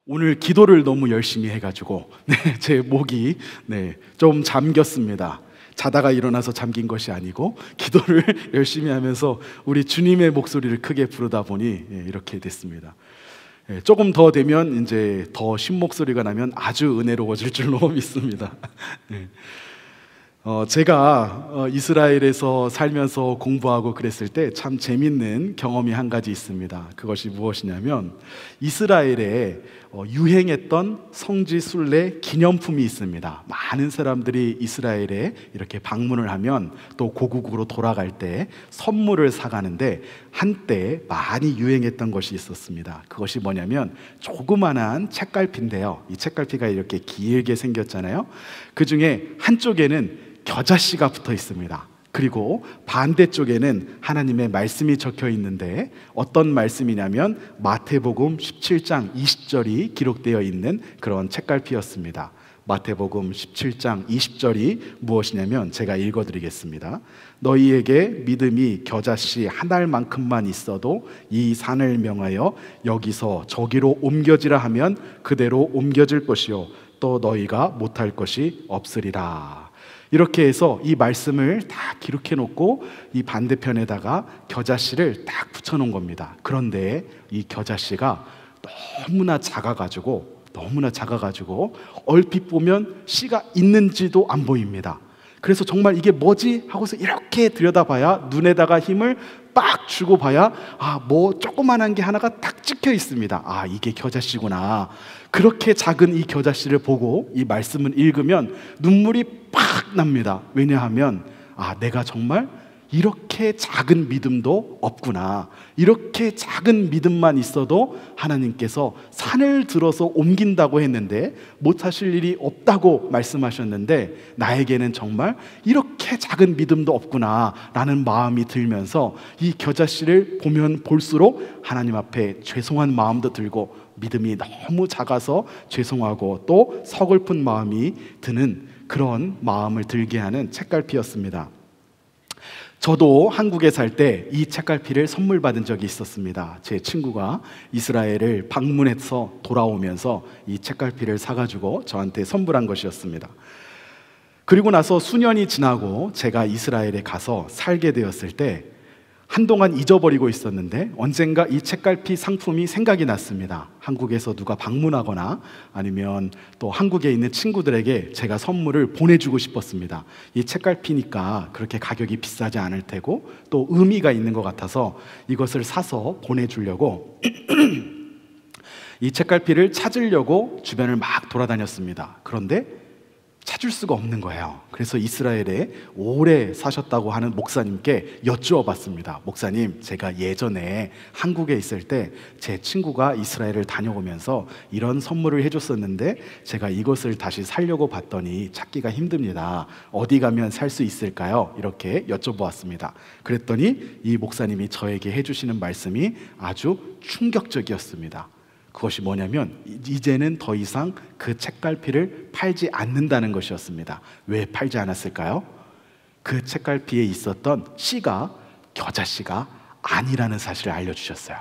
오늘 기도를 너무 열심히 해가지고 제 목이 좀 잠겼습니다. 자다가 일어나서 잠긴 것이 아니고 기도를 열심히 하면서 우리 주님의 목소리를 크게 부르다 보니 이렇게 됐습니다. 조금 더 되면 이제 더 쉰 목소리가 나면 아주 은혜로워질 줄로 믿습니다. 제가 이스라엘에서 살면서 공부하고 그랬을 때 참 재밌는 경험이 한 가지 있습니다. 그것이 무엇이냐면 이스라엘에 유행했던 성지 순례 기념품이 있습니다. 많은 사람들이 이스라엘에 이렇게 방문을 하면 또 고국으로 돌아갈 때 선물을 사가는데 한때 많이 유행했던 것이 있었습니다. 그것이 뭐냐면 조그만한 책갈피인데요, 이 책갈피가 이렇게 길게 생겼잖아요. 그 중에 한쪽에는 겨자씨가 붙어 있습니다. 그리고 반대쪽에는 하나님의 말씀이 적혀 있는데 어떤 말씀이냐면 마태복음 17장 20절이 기록되어 있는 그런 책갈피였습니다. 마태복음 17장 20절이 무엇이냐면 제가 읽어드리겠습니다. 너희에게 믿음이 겨자씨 한 알만큼만 있어도 이 산을 명하여 여기서 저기로 옮겨지라 하면 그대로 옮겨질 것이요 또 너희가 못할 것이 없으리라. 이렇게 해서 이 말씀을 다 기록해 놓고 이 반대편에다가 겨자씨를 딱 붙여 놓은 겁니다. 그런데 이 겨자씨가 너무나 작아가지고 얼핏 보면 씨가 있는지도 안 보입니다. 그래서 정말 이게 뭐지? 하고서 이렇게 들여다봐야 눈에다가 힘을 빡 주고 봐야 뭐 조그만한 게 하나가 딱 찍혀 있습니다. 이게 겨자씨구나. 그렇게 작은 이 겨자씨를 보고 이 말씀을 읽으면 눈물이 팍 납니다. 왜냐하면 내가 정말 이렇게 작은 믿음도 없구나. 이렇게 작은 믿음만 있어도 하나님께서 산을 들어서 옮긴다고 했는데 못하실 일이 없다고 말씀하셨는데 나에게는 정말 이렇게 작은 믿음도 없구나 라는 마음이 들면서 이 겨자씨를 보면 볼수록 하나님 앞에 죄송한 마음도 들고 믿음이 너무 작아서 죄송하고 또 서글픈 마음이 드는 그런 마음을 들게 하는 책갈피였습니다. 저도 한국에 살 때 이 책갈피를 선물 받은 적이 있었습니다. 제 친구가 이스라엘을 방문해서 돌아오면서 이 책갈피를 사가지고 저한테 선물한 것이었습니다. 그리고 나서 수년이 지나고 제가 이스라엘에 가서 살게 되었을 때 한동안 잊어버리고 있었는데 언젠가 이 책갈피 상품이 생각이 났습니다. 한국에서 누가 방문하거나 아니면 또 한국에 있는 친구들에게 제가 선물을 보내주고 싶었습니다. 이 책갈피니까 그렇게 가격이 비싸지 않을 테고 또 의미가 있는 것 같아서 이것을 사서 보내주려고 이 책갈피를 찾으려고 주변을 막 돌아다녔습니다. 그런데 찾을 수가 없는 거예요. 그래서 이스라엘에 오래 사셨다고 하는 목사님께 여쭈어봤습니다. 목사님, 제가 예전에 한국에 있을 때 제 친구가 이스라엘을 다녀오면서 이런 선물을 해줬었는데 제가 이것을 다시 사려고 봤더니 찾기가 힘듭니다. 어디 가면 살 수 있을까요? 이렇게 여쭤보았습니다. 그랬더니 이 목사님이 저에게 해주시는 말씀이 아주 충격적이었습니다. 그것이 뭐냐면 이제는 더 이상 그 책갈피를 팔지 않는다는 것이었습니다. 왜 팔지 않았을까요? 그 책갈피에 있었던 씨가 겨자씨가 아니라는 사실을 알려주셨어요.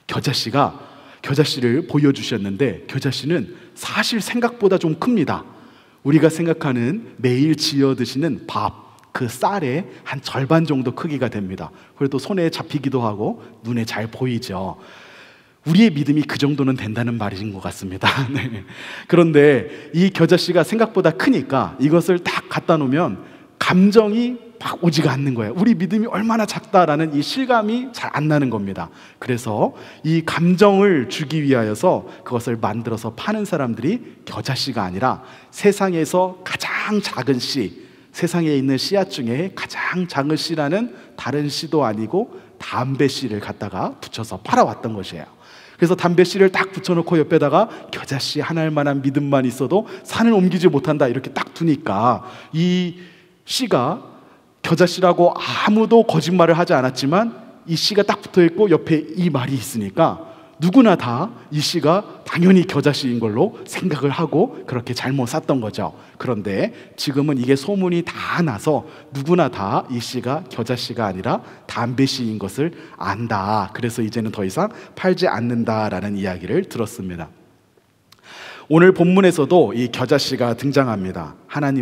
겨자씨를 보여주셨는데 겨자씨는 사실 생각보다 좀 큽니다. 우리가 생각하는 매일 지어 드시는 밥, 그 쌀의 한 절반 정도 크기가 됩니다. 그래도 손에 잡히기도 하고 눈에 잘 보이죠. 우리의 믿음이 그 정도는 된다는 말인 것 같습니다. 그런데 이 겨자씨가 생각보다 크니까 이것을 딱 갖다 놓으면 감정이 막 오지가 않는 거예요. 우리 믿음이 얼마나 작다라는 이 실감이 잘 안 나는 겁니다. 그래서 이 감정을 주기 위하여서 그것을 만들어서 파는 사람들이 겨자씨가 아니라 세상에서 가장 작은 씨, 세상에 있는 씨앗 중에 가장 작은 씨라는 다른 씨도 아니고 담배씨를 갖다가 붙여서 팔아왔던 것이에요. 그래서 담배씨를 딱 붙여놓고 옆에다가 겨자씨 한 알만한 믿음만 있어도 산을 옮기지 못한다 이렇게 딱 두니까 이 씨가 겨자씨라고 아무도 거짓말을 하지 않았지만 이 씨가 딱 붙어있고 옆에 이 말이 있으니까 누구나 다 이 씨가 당연히 겨자씨인 걸로 생각을 하고 그렇게 잘못 샀던 거죠. 그런데 지금은 이게 소문이 다 나서 누구나 다 이 씨가 겨자씨가 아니라 담배씨인 것을 안다. 그래서 이제는 더 이상 팔지 않는다라는 이야기를 들었습니다. 오늘 본문에서도 이 겨자씨가 등장합니다.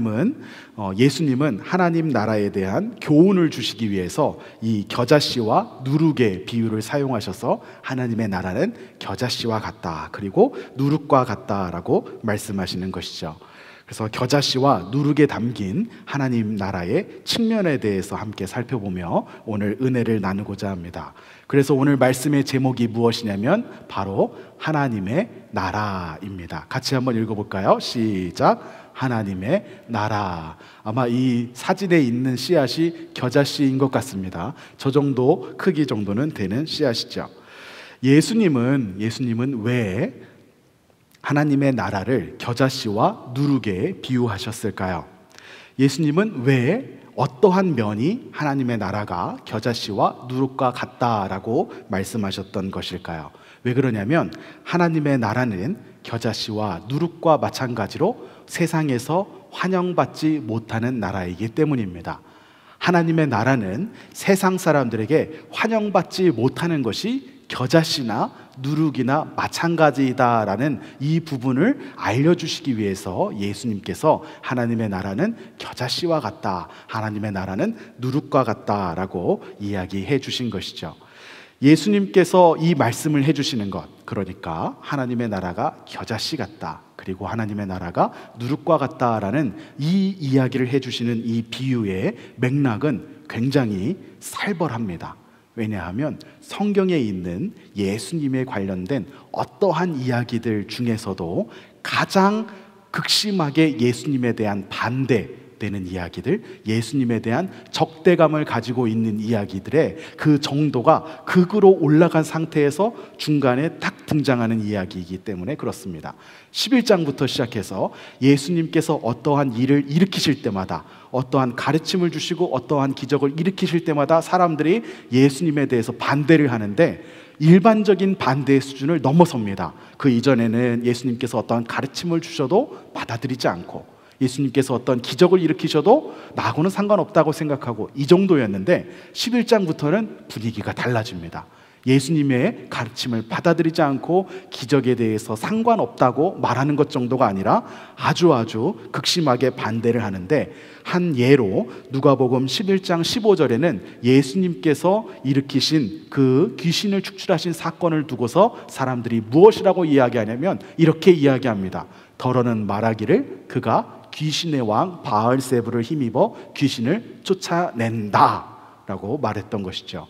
예수님은 하나님 나라에 대한 교훈을 주시기 위해서 이 겨자씨와 누룩의 비유를 사용하셔서 하나님의 나라는 겨자씨와 같다, 그리고 누룩과 같다라고 말씀하시는 것이죠. 그래서 겨자씨와 누룩에 담긴 하나님 나라의 측면에 대해서 함께 살펴보며 오늘 은혜를 나누고자 합니다. 그래서 오늘 말씀의 제목이 무엇이냐면 바로 하나님의 나라입니다. 같이 한번 읽어볼까요? 시작. 하나님의 나라. 아마 이 사진에 있는 씨앗이 겨자씨인 것 같습니다. 저 정도 크기 정도는 되는 씨앗이죠. 예수님은 왜 하나님의 나라를 겨자씨와 누룩에 비유하셨을까요? 예수님은 왜 어떠한 면이 하나님의 나라가 겨자씨와 누룩과 같다라고 말씀하셨던 것일까요? 왜 그러냐면 하나님의 나라는 겨자씨와 누룩과 마찬가지로 세상에서 환영받지 못하는 나라이기 때문입니다. 하나님의 나라는 세상 사람들에게 환영받지 못하는 것이 겨자씨나 누룩이나 마찬가지다라는 이 부분을 알려주시기 위해서 예수님께서 하나님의 나라는 겨자씨와 같다, 하나님의 나라는 누룩과 같다라고 이야기해 주신 것이죠. 예수님께서 이 말씀을 해주시는 것, 그러니까 하나님의 나라가 겨자씨 같다, 그리고 하나님의 나라가 누룩과 같다라는 이 이야기를 해주시는 이 비유의 맥락은 굉장히 살벌합니다. 왜냐하면 성경에 있는 예수님에 관련된 어떠한 이야기들 중에서도 가장 극심하게 예수님에 대한 반대되는 이야기들, 예수님에 대한 적대감을 가지고 있는 이야기들의 그 정도가 극으로 올라간 상태에서 중간에 딱 등장하는 이야기이기 때문에 그렇습니다. 11장부터 시작해서 예수님께서 어떠한 일을 일으키실 때마다, 어떠한 가르침을 주시고 어떠한 기적을 일으키실 때마다 사람들이 예수님에 대해서 반대를 하는데 일반적인 반대의 수준을 넘어섭니다. 그 이전에는 예수님께서 어떠한 가르침을 주셔도 받아들이지 않고, 예수님께서 어떤 기적을 일으키셔도 나하고는 상관없다고 생각하고, 이 정도였는데 11장부터는 분위기가 달라집니다. 예수님의 가르침을 받아들이지 않고 기적에 대해서 상관없다고 말하는 것 정도가 아니라 아주 극심하게 반대를 하는데, 한 예로 누가복음 11장 15절에는 예수님께서 일으키신 그 귀신을 축출하신 사건을 두고서 사람들이 무엇이라고 이야기하냐면 이렇게 이야기합니다. 더러는 말하기를 그가 귀신의 왕 바알세불을 힘입어 귀신을 쫓아낸다 라고 말했던 것이죠.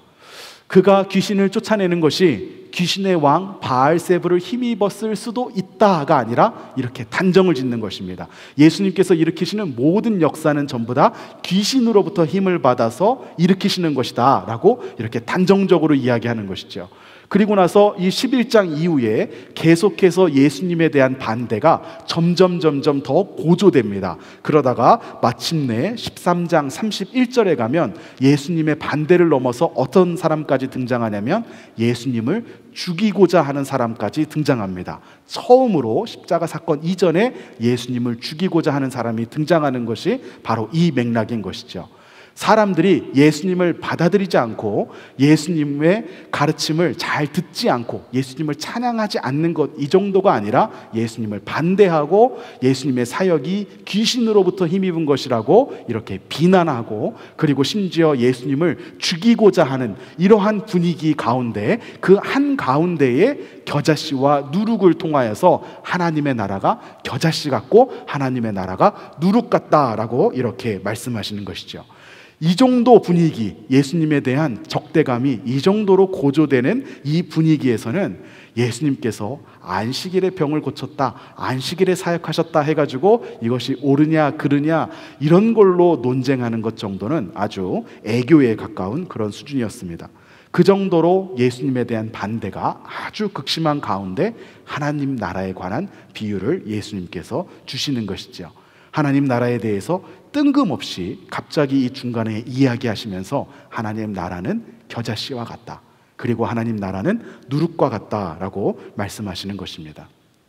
그가 귀신을 쫓아내는 것이 귀신의 왕 바알세불을 힘입었을 수도 있다가 아니라 이렇게 단정을 짓는 것입니다. 예수님께서 일으키시는 모든 역사는 전부 다 귀신으로부터 힘을 받아서 일으키시는 것이다 라고 이렇게 단정적으로 이야기하는 것이죠. 그리고 나서 이 11장 이후에 계속해서 예수님에 대한 반대가 점점 더 고조됩니다. 그러다가 마침내 13장 31절에 가면 예수님의 반대를 넘어서 어떤 사람까지 등장하냐면 예수님을 죽이고자 하는 사람까지 등장합니다. 처음으로 십자가 사건 이전에 예수님을 죽이고자 하는 사람이 등장하는 것이 바로 이 맥락인 것이죠. 사람들이 예수님을 받아들이지 않고 예수님의 가르침을 잘 듣지 않고 예수님을 찬양하지 않는 것, 이 정도가 아니라 예수님을 반대하고 예수님의 사역이 귀신으로부터 힘입은 것이라고 이렇게 비난하고, 그리고 심지어 예수님을 죽이고자 하는 이러한 분위기 가운데 그 한가운데에 겨자씨와 누룩을 통하여서 하나님의 나라가 겨자씨 같고 하나님의 나라가 누룩 같다라고 이렇게 말씀하시는 것이죠. 이 정도 분위기, 예수님에 대한 적대감이 이 정도로 고조되는 이 분위기에서는 예수님께서 안식일에 병을 고쳤다, 안식일에 사역하셨다 해가지고 이것이 옳으냐 그르냐 이런 걸로 논쟁하는 것 정도는 아주 애교에 가까운 그런 수준이었습니다. 그 정도로 예수님에 대한 반대가 아주 극심한 가운데 하나님 나라에 관한 비유를 예수님께서 주시는 것이죠. 하나님 나라에 대해서 뜬금없이 갑자기 이 중간에 이야기하시면서 하나님 나라는 겨자씨와 같다, 그리고 하나님 나라는 누룩과 같다라고 말씀하시는 것입니다.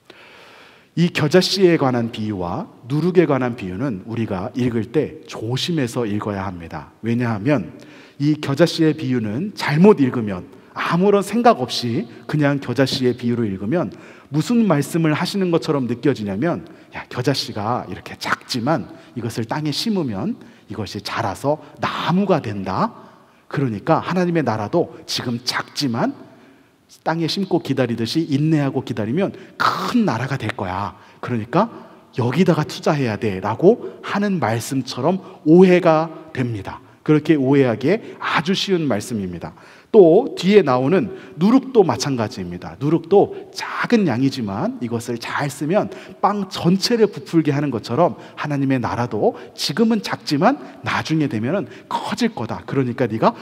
이 겨자씨에 관한 비유와 누룩에 관한 비유는 우리가 읽을 때 조심해서 읽어야 합니다. 왜냐하면 이 겨자씨의 비유는 잘못 읽으면 아무런 생각 없이 그냥 겨자씨의 비유를 읽으면 무슨 말씀을 하시는 것처럼 느껴지냐면, 야, 겨자씨가 이렇게 작지만 이것을 땅에 심으면 이것이 자라서 나무가 된다. 그러니까 하나님의 나라도 지금 작지만 땅에 심고 기다리듯이 인내하고 기다리면 큰 나라가 될 거야. 그러니까 여기다가 투자해야 돼 라고 하는 말씀처럼 오해가 됩니다. 그렇게 오해하기에 아주 쉬운 말씀입니다. 또 뒤에 나오는 누룩도 마찬가지입니다. 누룩도 작은 양이지만 이것을 잘 쓰면 빵 전체를 부풀게 하는 것처럼 하나님의 나라도 지금은 작지만 나중에 되면 커질 거다. 그러니까 네가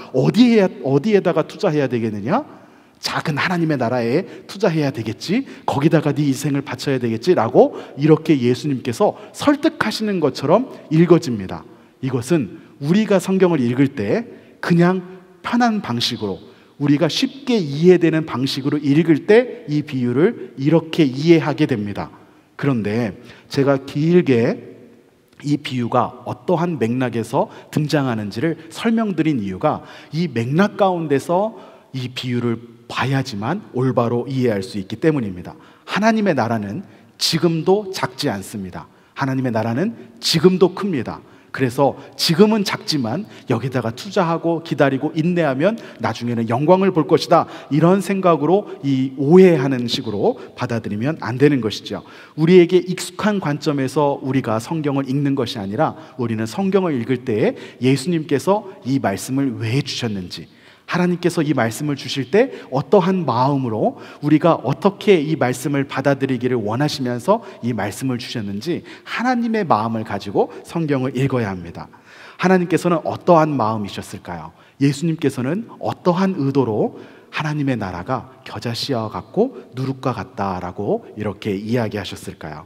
어디에다가 투자해야 되겠느냐? 작은 하나님의 나라에 투자해야 되겠지, 거기다가 네 인생을 바쳐야 되겠지 라고 이렇게 예수님께서 설득하시는 것처럼 읽어집니다. 이것은 우리가 성경을 읽을 때 그냥 편한 방식으로, 우리가 쉽게 이해되는 방식으로 읽을 때 이 비유를 이렇게 이해하게 됩니다. 그런데 제가 길게 이 비유가 어떠한 맥락에서 등장하는지를 설명드린 이유가 이 맥락 가운데서 이 비유를 봐야지만 올바로 이해할 수 있기 때문입니다. 하나님의 나라는 지금도 작지 않습니다. 하나님의 나라는 지금도 큽니다. 그래서 지금은 작지만 여기다가 투자하고 기다리고 인내하면 나중에는 영광을 볼 것이다, 이런 생각으로 이 오해하는 식으로 받아들이면 안 되는 것이죠. 우리에게 익숙한 관점에서 우리가 성경을 읽는 것이 아니라 우리는 성경을 읽을 때에 예수님께서 이 말씀을 왜 주셨는지, 하나님께서 이 말씀을 주실 때 어떠한 마음으로 우리가 어떻게 이 말씀을 받아들이기를 원하시면서 이 말씀을 주셨는지 하나님의 마음을 가지고 성경을 읽어야 합니다. 하나님께서는 어떠한 마음이셨을까요? 예수님께서는 어떠한 의도로 하나님의 나라가 겨자씨와 같고 누룩과 같다라고 이렇게 이야기하셨을까요?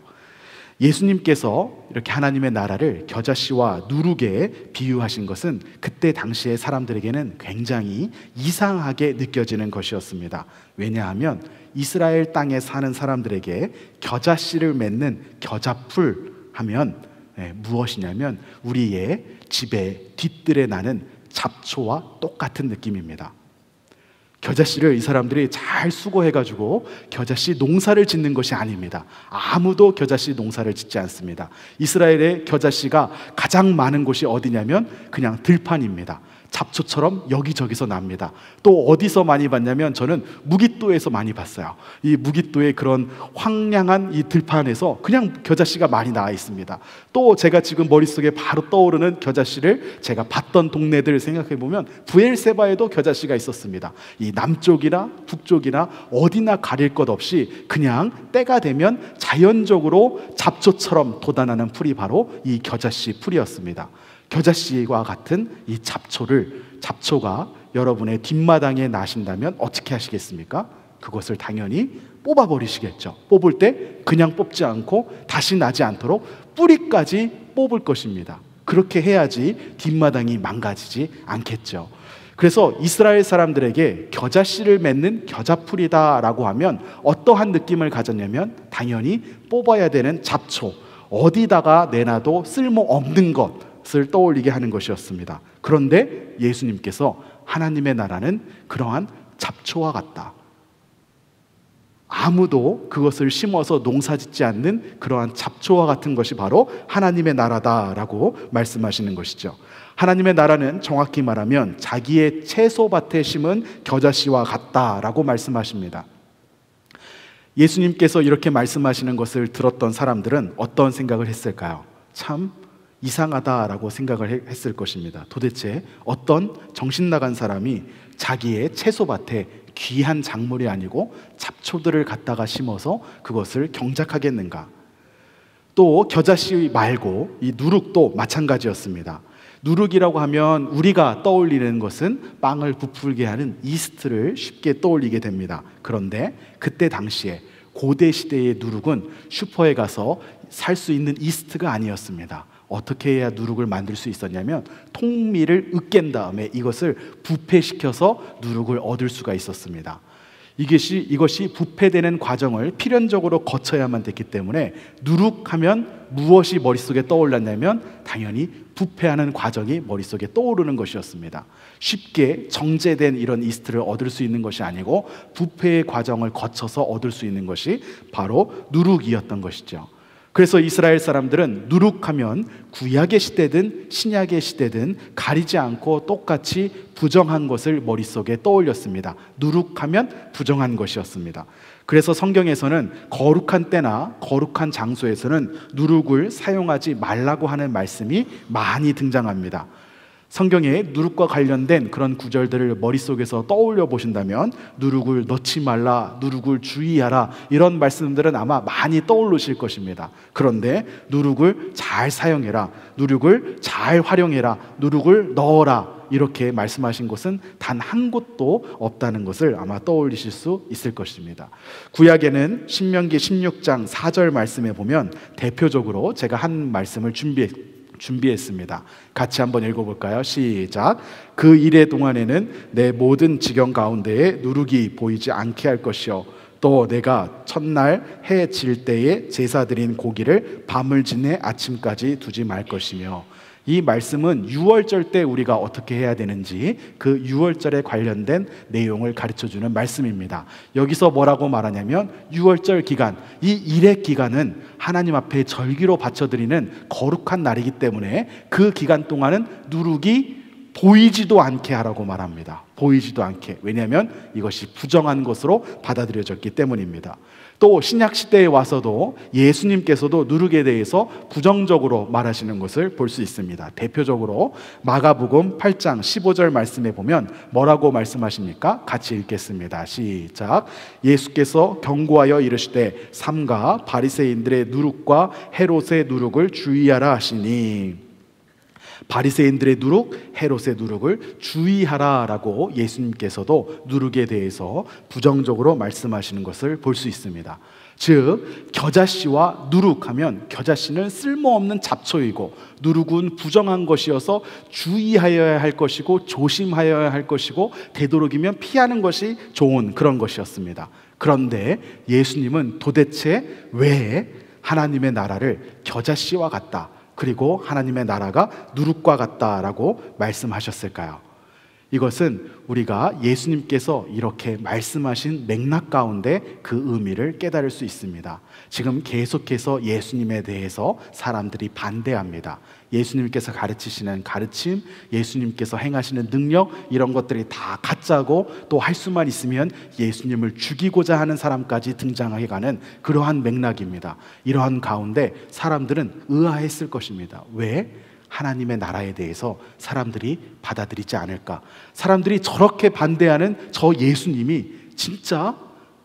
예수님께서 이렇게 하나님의 나라를 겨자씨와 누룩에 비유하신 것은 그때 당시의 사람들에게는 굉장히 이상하게 느껴지는 것이었습니다. 왜냐하면 이스라엘 땅에 사는 사람들에게 겨자씨를 맺는 겨자풀 하면 무엇이냐면 우리의 집에 뒤뜰에 나는 잡초와 똑같은 느낌입니다. 겨자씨를 이 사람들이 잘 수거해가지고 겨자씨 농사를 짓는 것이 아닙니다. 아무도 겨자씨 농사를 짓지 않습니다. 이스라엘의 겨자씨가 가장 많은 곳이 어디냐면 그냥 들판입니다. 잡초처럼 여기저기서 납니다. 또 어디서 많이 봤냐면 저는 무깃도에서 많이 봤어요. 이 무깃도의 그런 황량한 이 들판에서 그냥 겨자씨가 많이 나와 있습니다. 또 제가 지금 머릿속에 바로 떠오르는 겨자씨를 제가 봤던 동네들 생각해 보면 브엘세바에도 겨자씨가 있었습니다. 이 남쪽이나 북쪽이나 어디나 가릴 것 없이 그냥 때가 되면 자연적으로 잡초처럼 돋아나는 풀이 바로 이 겨자씨 풀이었습니다. 겨자씨와 같은 이 잡초가 여러분의 뒷마당에 나신다면 어떻게 하시겠습니까? 그것을 당연히 뽑아버리시겠죠. 뽑을 때 그냥 뽑지 않고 다시 나지 않도록 뿌리까지 뽑을 것입니다. 그렇게 해야지 뒷마당이 망가지지 않겠죠. 그래서 이스라엘 사람들에게 겨자씨를 맺는 겨자풀이다라고 하면 어떠한 느낌을 가졌냐면 당연히 뽑아야 되는 잡초, 어디다가 내놔도 쓸모없는 것을 떠올리게 하는 것이었습니다. 그런데 예수님께서 하나님의 나라는 그러한 잡초와 같다, 아무도 그것을 심어서 농사짓지 않는 그러한 잡초와 같은 것이 바로 하나님의 나라다라고 말씀하시는 것이죠. 하나님의 나라는 정확히 말하면 자기의 채소밭에 심은 겨자씨와 같다라고 말씀하십니다. 예수님께서 이렇게 말씀하시는 것을 들었던 사람들은 어떤 생각을 했을까요? 참 이상하다라고 생각을 했을 것입니다. 도대체 어떤 정신 나간 사람이 자기의 채소밭에 귀한 작물이 아니고 잡초들을 갖다가 심어서 그것을 경작하겠는가? 또 겨자씨 말고 이 누룩도 마찬가지였습니다. 누룩이라고 하면 우리가 떠올리는 것은 빵을 부풀게 하는 이스트를 쉽게 떠올리게 됩니다. 그런데 그때 당시에 고대 시대의 누룩은 슈퍼에 가서 살 수 있는 이스트가 아니었습니다. 어떻게 해야 누룩을 만들 수 있었냐면 통밀을 으깬 다음에 이것을 부패시켜서 누룩을 얻을 수가 있었습니다. 이것이 부패되는 과정을 필연적으로 거쳐야만 됐기 때문에 누룩하면 무엇이 머릿속에 떠올랐냐면 당연히 부패하는 과정이 머릿속에 떠오르는 것이었습니다. 쉽게 정제된 이런 이스트를 얻을 수 있는 것이 아니고 부패의 과정을 거쳐서 얻을 수 있는 것이 바로 누룩이었던 것이죠. 그래서 이스라엘 사람들은 누룩하면 구약의 시대든 신약의 시대든 가리지 않고 똑같이 부정한 것을 머릿속에 떠올렸습니다. 누룩하면 부정한 것이었습니다. 그래서 성경에서는 거룩한 때나 거룩한 장소에서는 누룩을 사용하지 말라고 하는 말씀이 많이 등장합니다. 성경에 누룩과 관련된 그런 구절들을 머릿속에서 떠올려 보신다면 누룩을 넣지 말라, 누룩을 주의하라, 이런 말씀들은 아마 많이 떠오르실 것입니다. 그런데 누룩을 잘 사용해라, 누룩을 잘 활용해라, 누룩을 넣어라, 이렇게 말씀하신 곳은 단 한 곳도 없다는 것을 아마 떠올리실 수 있을 것입니다. 구약에는 신명기 16장 4절 말씀에 보면 대표적으로 제가 한 말씀을 준비했습니다. 같이 한번 읽어볼까요? 시작. 그 이래 동안에는 내 모든 지경 가운데에 누룩이 보이지 않게 할 것이요, 또 내가 첫날 해 질 때에 제사 드린 고기를 밤을 지내 아침까지 두지 말 것이며, 이 말씀은 유월절 때 우리가 어떻게 해야 되는지 그 유월절에 관련된 내용을 가르쳐주는 말씀입니다. 여기서 뭐라고 말하냐면 유월절 기간, 이 일의 기간은 하나님 앞에 절기로 바쳐드리는 거룩한 날이기 때문에 그 기간 동안은 누룩이 보이지도 않게 하라고 말합니다. 보이지도 않게. 왜냐하면 이것이 부정한 것으로 받아들여졌기 때문입니다. 또 신약 시대에 와서도 예수님께서도 누룩에 대해서 부정적으로 말하시는 것을 볼 수 있습니다. 대표적으로 마가복음 8장 15절 말씀에 보면 뭐라고 말씀하십니까? 같이 읽겠습니다. 시작. 예수께서 경고하여 이르시되 삼가 바리새인들의 누룩과 헤롯의 누룩을 주의하라 하시니, 바리새인들의 누룩, 헤롯의 누룩을 주의하라라고 예수님께서도 누룩에 대해서 부정적으로 말씀하시는 것을 볼 수 있습니다. 즉 겨자씨와 누룩하면 겨자씨는 쓸모없는 잡초이고 누룩은 부정한 것이어서 주의하여야 할 것이고 조심하여야 할 것이고 되도록이면 피하는 것이 좋은 그런 것이었습니다. 그런데 예수님은 도대체 왜 하나님의 나라를 겨자씨와 같다, 그리고 하나님의 나라가 누룩과 같다라고 말씀하셨을까요? 이것은 우리가 예수님께서 이렇게 말씀하신 맥락 가운데 그 의미를 깨달을 수 있습니다. 지금 계속해서 예수님에 대해서 사람들이 반대합니다. 예수님께서 가르치시는 가르침, 예수님께서 행하시는 능력, 이런 것들이 다 가짜고 또 할 수만 있으면 예수님을 죽이고자 하는 사람까지 등장하게 가는 그러한 맥락입니다. 이러한 가운데 사람들은 의아했을 것입니다. 왜? 하나님의 나라에 대해서 사람들이 받아들이지 않을까? 사람들이 저렇게 반대하는 저 예수님이 진짜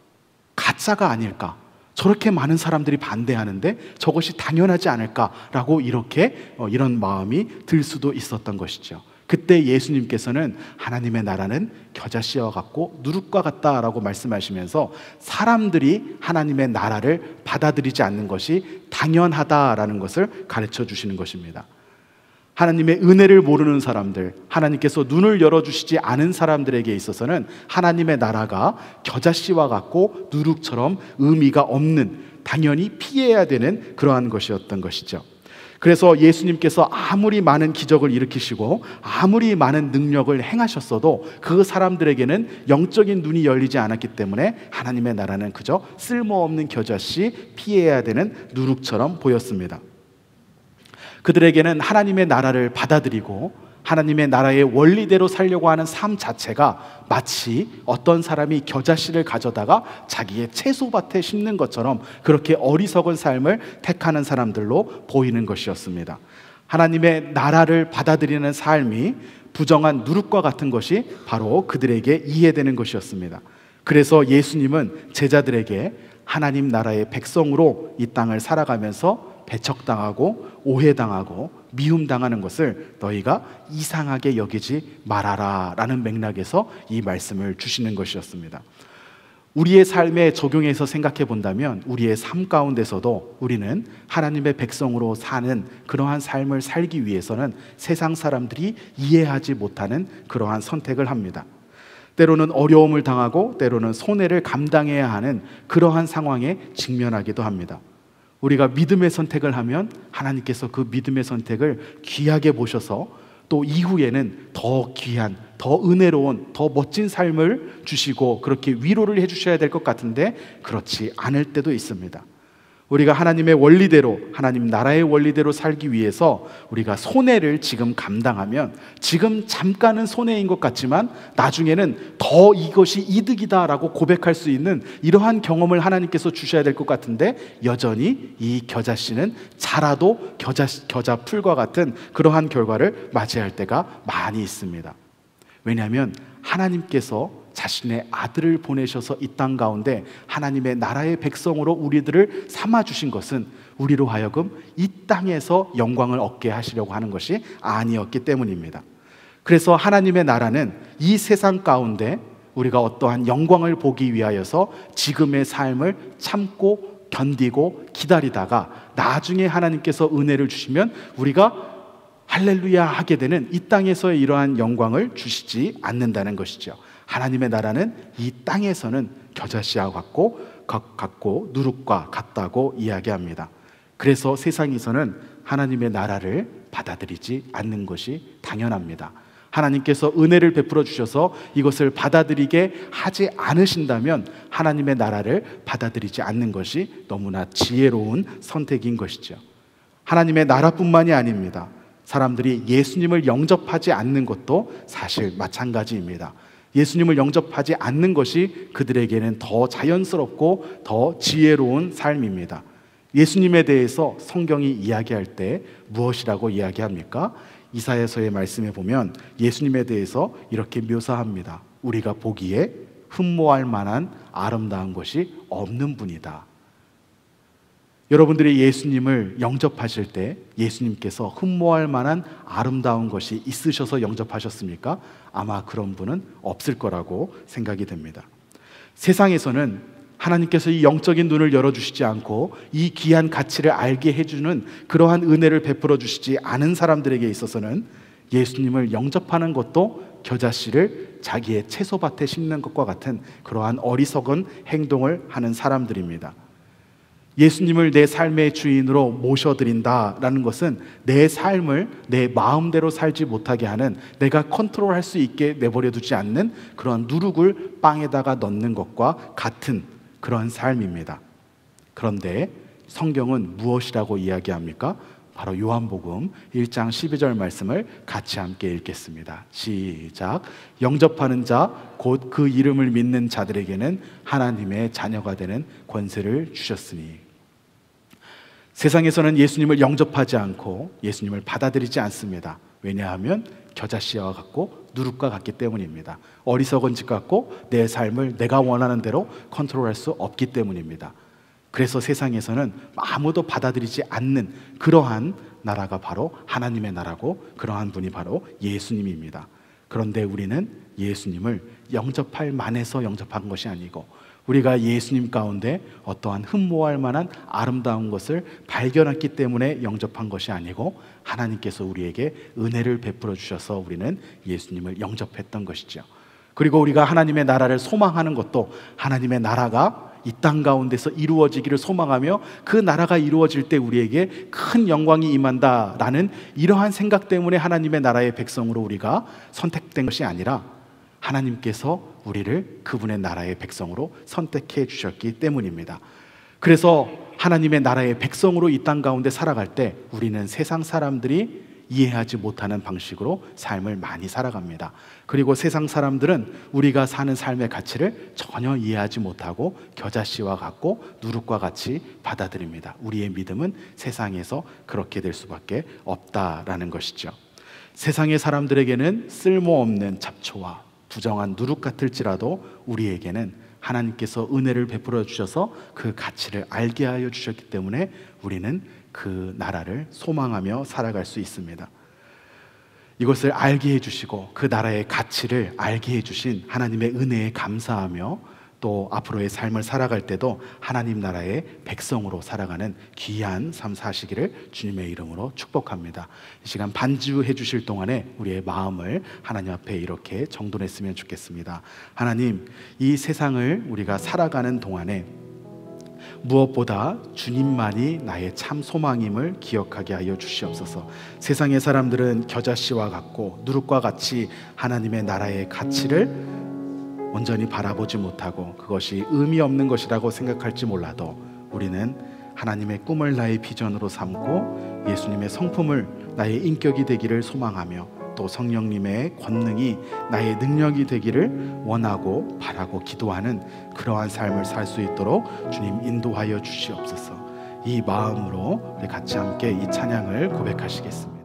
가짜가 아닐까? 저렇게 많은 사람들이 반대하는데 저것이 당연하지 않을까라고 이런 마음이 들 수도 있었던 것이죠. 그때 예수님께서는 하나님의 나라는 겨자씨와 같고 누룩과 같다라고 말씀하시면서 사람들이 하나님의 나라를 받아들이지 않는 것이 당연하다라는 것을 가르쳐 주시는 것입니다. 하나님의 은혜를 모르는 사람들, 하나님께서 눈을 열어주시지 않은 사람들에게 있어서는 하나님의 나라가 겨자씨와 같고 누룩처럼 의미가 없는, 당연히 피해야 되는 그러한 것이었던 것이죠. 그래서 예수님께서 아무리 많은 기적을 일으키시고 아무리 많은 능력을 행하셨어도 그 사람들에게는 영적인 눈이 열리지 않았기 때문에 하나님의 나라는 그저 쓸모없는 겨자씨, 피해야 되는 누룩처럼 보였습니다. 그들에게는 하나님의 나라를 받아들이고 하나님의 나라의 원리대로 살려고 하는 삶 자체가 마치 어떤 사람이 겨자씨를 가져다가 자기의 채소밭에 심는 것처럼 그렇게 어리석은 삶을 택하는 사람들로 보이는 것이었습니다. 하나님의 나라를 받아들이는 삶이 부정한 누룩과 같은 것이 바로 그들에게 이해되는 것이었습니다. 그래서 예수님은 제자들에게 하나님 나라의 백성으로 이 땅을 살아가면서 배척당하고 오해당하고 미움당하는 것을 너희가 이상하게 여기지 말아라 라는 맥락에서 이 말씀을 주시는 것이었습니다. 우리의 삶에 적용해서 생각해 본다면 우리의 삶 가운데서도 우리는 하나님의 백성으로 사는 그러한 삶을 살기 위해서는 세상 사람들이 이해하지 못하는 그러한 선택을 합니다. 때로는 어려움을 당하고 때로는 손해를 감당해야 하는 그러한 상황에 직면하기도 합니다. 우리가 믿음의 선택을 하면 하나님께서 그 믿음의 선택을 귀하게 보셔서 또 이후에는 더 귀한, 더 은혜로운, 더 멋진 삶을 주시고 그렇게 위로를 해주셔야 될 것 같은데 그렇지 않을 때도 있습니다. 우리가 하나님의 원리대로, 하나님 나라의 원리대로 살기 위해서 우리가 손해를 지금 감당하면 지금 잠깐은 손해인 것 같지만 나중에는 더 이것이 이득이다라고 고백할 수 있는 이러한 경험을 하나님께서 주셔야 될 것 같은데 여전히 이 겨자씨는 자라도 겨자 풀과 같은 그러한 결과를 맞이할 때가 많이 있습니다. 왜냐하면 하나님께서 자신의 아들을 보내셔서 이 땅 가운데 하나님의 나라의 백성으로 우리들을 삼아주신 것은 우리로 하여금 이 땅에서 영광을 얻게 하시려고 하는 것이 아니었기 때문입니다. 그래서 하나님의 나라는 이 세상 가운데 우리가 어떠한 영광을 보기 위하여서 지금의 삶을 참고 견디고 기다리다가 나중에 하나님께서 은혜를 주시면 우리가 할렐루야 하게 되는 이 땅에서의 이러한 영광을 주시지 않는다는 것이죠. 하나님의 나라는 이 땅에서는 겨자씨와 같고 누룩과 같다고 이야기합니다. 그래서 세상에서는 하나님의 나라를 받아들이지 않는 것이 당연합니다. 하나님께서 은혜를 베풀어 주셔서 이것을 받아들이게 하지 않으신다면 하나님의 나라를 받아들이지 않는 것이 너무나 지혜로운 선택인 것이죠. 하나님의 나라뿐만이 아닙니다. 사람들이 예수님을 영접하지 않는 것도 사실 마찬가지입니다. 예수님을 영접하지 않는 것이 그들에게는 더 자연스럽고 더 지혜로운 삶입니다. 예수님에 대해서 성경이 이야기할 때 무엇이라고 이야기합니까? 이사야서의 말씀에 보면 예수님에 대해서 이렇게 묘사합니다. 우리가 보기에 흠모할 만한 아름다운 것이 없는 분이다. 여러분들이 예수님을 영접하실 때 예수님께서 흠모할 만한 아름다운 것이 있으셔서 영접하셨습니까? 아마 그런 분은 없을 거라고 생각이 됩니다. 세상에서는 하나님께서 이 영적인 눈을 열어주시지 않고 이 귀한 가치를 알게 해주는 그러한 은혜를 베풀어 주시지 않은 사람들에게 있어서는 예수님을 영접하는 것도 겨자씨를 자기의 채소밭에 심는 것과 같은 그러한 어리석은 행동을 하는 사람들입니다. 예수님을 내 삶의 주인으로 모셔드린다라는 것은 내 삶을 내 마음대로 살지 못하게 하는, 내가 컨트롤할 수 있게 내버려 두지 않는 그러한 누룩을 빵에다가 넣는 것과 같은 그런 삶입니다. 그런데 성경은 무엇이라고 이야기합니까? 바로 요한복음 1장 12절 말씀을 같이 함께 읽겠습니다. 시작. 영접하는 자 곧 그 이름을 믿는 자들에게는 하나님의 자녀가 되는 권세를 주셨으니. 세상에서는 예수님을 영접하지 않고 예수님을 받아들이지 않습니다. 왜냐하면 겨자씨와 같고 누룩과 같기 때문입니다. 어리석은 짓 같고 내 삶을 내가 원하는 대로 컨트롤할 수 없기 때문입니다. 그래서 세상에서는 아무도 받아들이지 않는 그러한 나라가 바로 하나님의 나라고, 그러한 분이 바로 예수님입니다. 그런데 우리는 예수님을 영접할 만해서 영접한 것이 아니고, 우리가 예수님 가운데 어떠한 흠모할 만한 아름다운 것을 발견했기 때문에 영접한 것이 아니고, 하나님께서 우리에게 은혜를 베풀어 주셔서 우리는 예수님을 영접했던 것이죠. 그리고 우리가 하나님의 나라를 소망하는 것도 하나님의 나라가 이 땅 가운데서 이루어지기를 소망하며 그 나라가 이루어질 때 우리에게 큰 영광이 임한다라는 이러한 생각 때문에 하나님의 나라의 백성으로 우리가 선택된 것이 아니라, 하나님께서 우리를 그분의 나라의 백성으로 선택해 주셨기 때문입니다. 그래서 하나님의 나라의 백성으로 이 땅 가운데 살아갈 때 우리는 세상 사람들이 이해하지 못하는 방식으로 삶을 많이 살아갑니다. 그리고 세상 사람들은 우리가 사는 삶의 가치를 전혀 이해하지 못하고 겨자씨와 같고 누룩과 같이 받아들입니다. 우리의 믿음은 세상에서 그렇게 될 수밖에 없다라는 것이죠. 세상의 사람들에게는 쓸모없는 잡초와 부정한 누룩 같을지라도 우리에게는 하나님께서 은혜를 베풀어 주셔서 그 가치를 알게 하여 주셨기 때문에 우리는 그 나라를 소망하며 살아갈 수 있습니다. 이것을 알게 해주시고 그 나라의 가치를 알게 해주신 하나님의 은혜에 감사하며 또 앞으로의 삶을 살아갈 때도 하나님 나라의 백성으로 살아가는 귀한 삶 사시기를 주님의 이름으로 축복합니다. 이 시간 반주해 주실 동안에 우리의 마음을 하나님 앞에 이렇게 정돈했으면 좋겠습니다. 하나님, 이 세상을 우리가 살아가는 동안에 무엇보다 주님만이 나의 참 소망임을 기억하게 하여 주시옵소서. 세상의 사람들은 겨자씨와 같고 누룩과 같이 하나님의 나라의 가치를 온전히 바라보지 못하고 그것이 의미 없는 것이라고 생각할지 몰라도 우리는 하나님의 꿈을 나의 비전으로 삼고 예수님의 성품을 나의 인격이 되기를 소망하며 또 성령님의 권능이 나의 능력이 되기를 원하고 바라고 기도하는 그러한 삶을 살 수 있도록 주님 인도하여 주시옵소서. 이 마음으로 우리 같이 함께 이 찬양을 고백하시겠습니다.